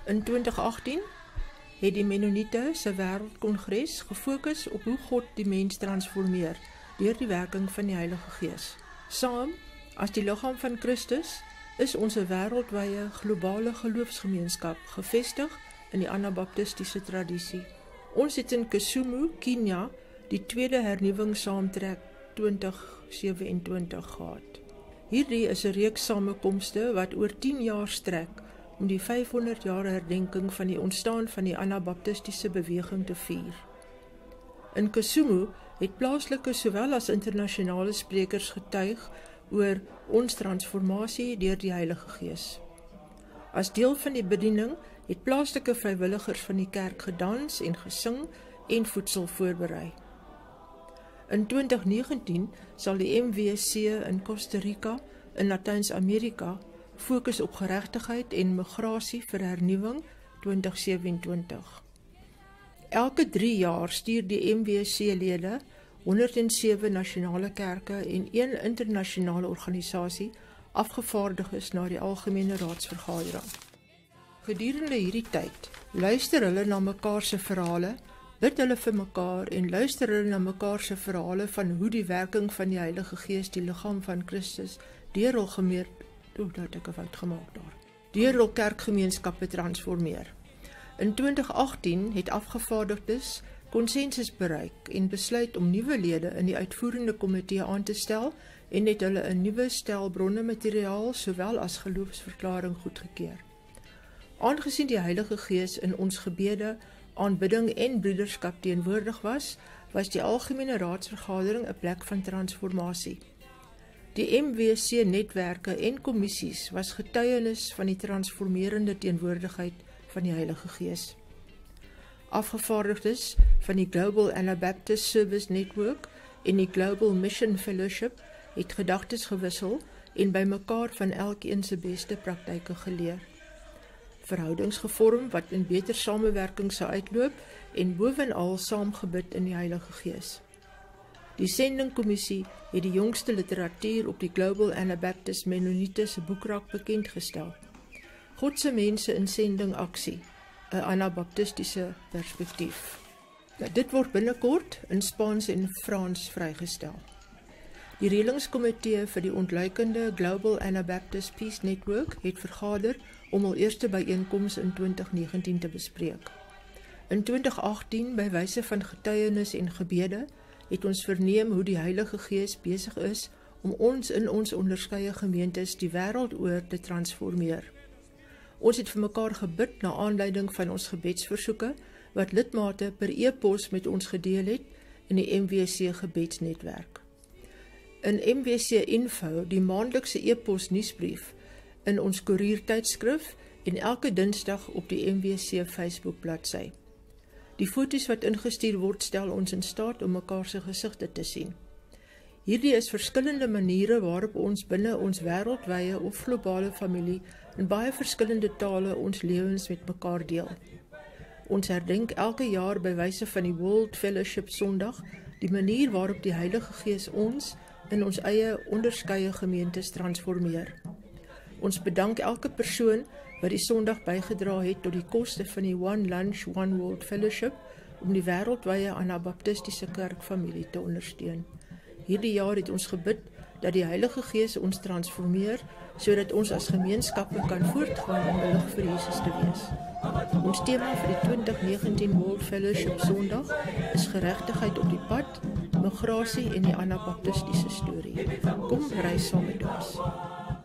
In 2018 het die Mennoniete se wêreldkongres gefokus op hoe God die mens transformeer deur die werking van die Heilige Gees. Saam, as die liggaam van Christus, is ons 'n wêreldwye globale geloofsgemeenskap gevestig in die Anabaptistiese tradisie. Ons het in Kisumu, Kenia, die tweede hernuwingssaamtrek 2027 gehad. Hierdie is 'n reeks samekomste wat oor 10 jaar strek om die 500 jaar herdenking van die ontstaan van die Anabaptistiese beweging te vier. In Kisumu het plaaslike sowel as internasionale sprekers getuig oor ons transformasie deur die Heilige Gees. As deel van die bediening het plaaslike vrywilligers van die kerk gedans en gesing en voedsel voorberei. In 2019 sal die MWC in Costa Rica in Latyn-Amerika fokus op geregtigheid en migrasie vir hernuwing 2027. Elke 3 jaar stuur die MWC-lede 107 nasionale kerke en 1 internasionale organisasie afgevaardiges na die Algemene Raadsvergadering. Gedurende hierdie tyd luister hulle na mekaar se verhale, bid hulle vir mekaar en luister hulle na mekaar se verhale van hoe die werking van die Heilige Gees die liggaam van Christus deur hul kerkgemeenskappe transformeer. In 2018 het afgevaardigdes konsensus bereik en besluit om nuwe lede in die uitvoerende komitee aan te stel en het hulle 'n nuwe stel bronne materiaal sowel as geloofsverklaring goedgekeur. Aangesien die Heilige Gees in ons gebede, aanbidding en broederskap teenwoordig was die Algemene Raadsvergadering 'n plek van transformasie. Die MWC-netwerke en kommissies was getuienis van die transformerende teenwoordigheid van die Heilige Gees. Afgevaardigdes van die Global Anabaptist Service Network en die Global Mission Fellowship het gedagtes gewissel en by mekaar van elkeen se beste praktyke geleer. Verhoudings gevorm wat in beter samewerking sou uitloop en bovenal saamgebid in die Heilige Gees. Die sendingkommissie het die jongste literatuur op die Global Anabaptist Mennoniete se boekrak bekendgestel. God se mense in sendingaksie, 'n Anabaptistiese perspektief. Dit word binnekort in Spaans en Frans vrygestel. Die reëlingskomitee vir die ontluikende Global Anabaptist Peace Network het vergader om hul eerste byeenkoms in 2019 te bespreek. In 2018, by wyse van getuienis en gebede, het ons verneem hoe die Heilige Gees besig is om ons in ons onderskeie gemeentes die wêreld oor te transformeer. Ons het vir mekaar gebid na aanleiding van ons gebedsversoeke wat lidmate per e-pos met ons gedeel het in die MWC gebedsnetwerk. In MWC Info, die maandelikse e-pos nuusbrief, in ons koeriertydskrif en elke Dinsdag op die MWC Facebook bladsy. Die foto's wat ingestuur word stel ons in staat om mekaar se gesigte te sien. Hierdie is verskillende maniere waarop ons binne ons wêreldwye of globale familie in baie verskillende tale ons lewens met mekaar deel. Ons herdenk elke jaar by wyse van die World Fellowship Sondag die manier waarop die Heilige Gees ons in ons eie onderskeie gemeentes transformeer. Ons bedank elke persoon wat die Sondag bygedra het tot die koste van die One Lunch, One World Fellowship om die wêreldwye Anabaptistiese kerkfamilie te ondersteun. Hierdie jaar het ons gebid dat die Heilige Gees ons transformeer sodat ons as gemeenskappe kan voortgaan om 'n lig vir Jesus te wees. Ons tema vir die 2019 World Fellowship Sondag is geregtigheid op die pad, migrasie en die Anabaptistiese storie. Kom reis saam met ons.